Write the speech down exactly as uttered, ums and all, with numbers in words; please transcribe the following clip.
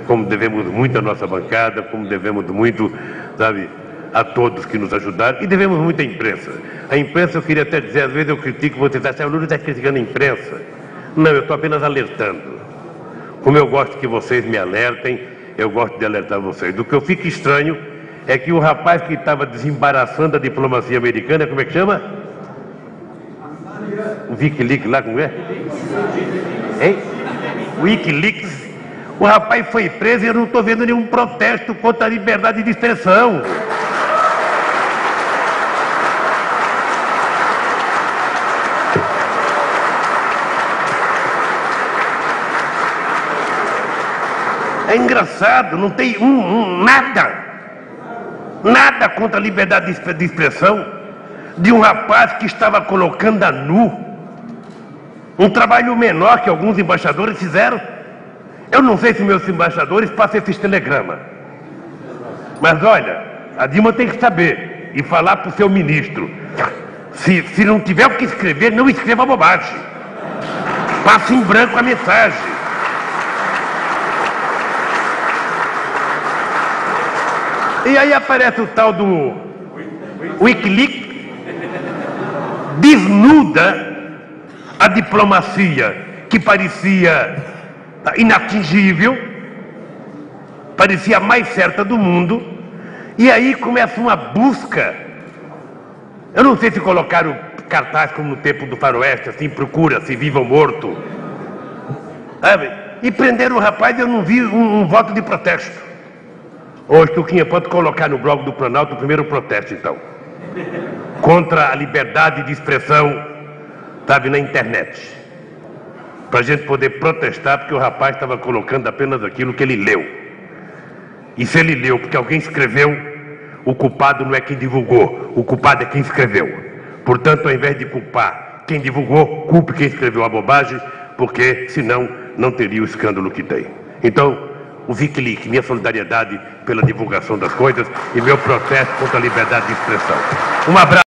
como devemos muito à nossa bancada, como devemos muito, sabe, a todos que nos ajudaram, e devemos muito à imprensa. A imprensa, eu queria até dizer, às vezes eu critico, você está achando, o Lula está criticando a imprensa. Não, eu estou apenas alertando. Como eu gosto que vocês me alertem, eu gosto de alertar vocês. Do que eu fico estranho é que o rapaz que estava desembaraçando a diplomacia americana, como é que chama? O Wikileaks lá, como é? Hein? Wikileaks. O rapaz foi preso e eu não estou vendo nenhum protesto contra a liberdade de expressão. É engraçado, não tem um, um, nada, nada contra a liberdade de expressão de um rapaz que estava colocando a nu um trabalho menor que alguns embaixadores fizeram. Eu não sei se meus embaixadores passam esses telegramas, mas olha, a Dilma tem que saber e falar para o seu ministro, se, se não tiver o que escrever, não escreva bobagem, passe em branco a mensagem. E aí aparece o tal do Wikileaks, desnuda a diplomacia que parecia inatingível, parecia a mais certa do mundo, e aí começa uma busca. Eu não sei se colocaram cartaz como no tempo do faroeste, assim, procura-se vivo ou morto, sabe? E prenderam o rapaz e eu não vi um, um voto de protesto. Ô, Stuquinha, pode colocar no blog do Planalto o primeiro protesto, então. Contra a liberdade de expressão, sabe, na internet. Para a gente poder protestar, porque o rapaz estava colocando apenas aquilo que ele leu. E se ele leu porque alguém escreveu, o culpado não é quem divulgou, o culpado é quem escreveu. Portanto, ao invés de culpar quem divulgou, culpe quem escreveu a bobagem, porque senão não teria o escândalo que tem. Então, o Wikileaks, minha solidariedade pela divulgação das coisas e meu protesto contra a liberdade de expressão. Um abraço.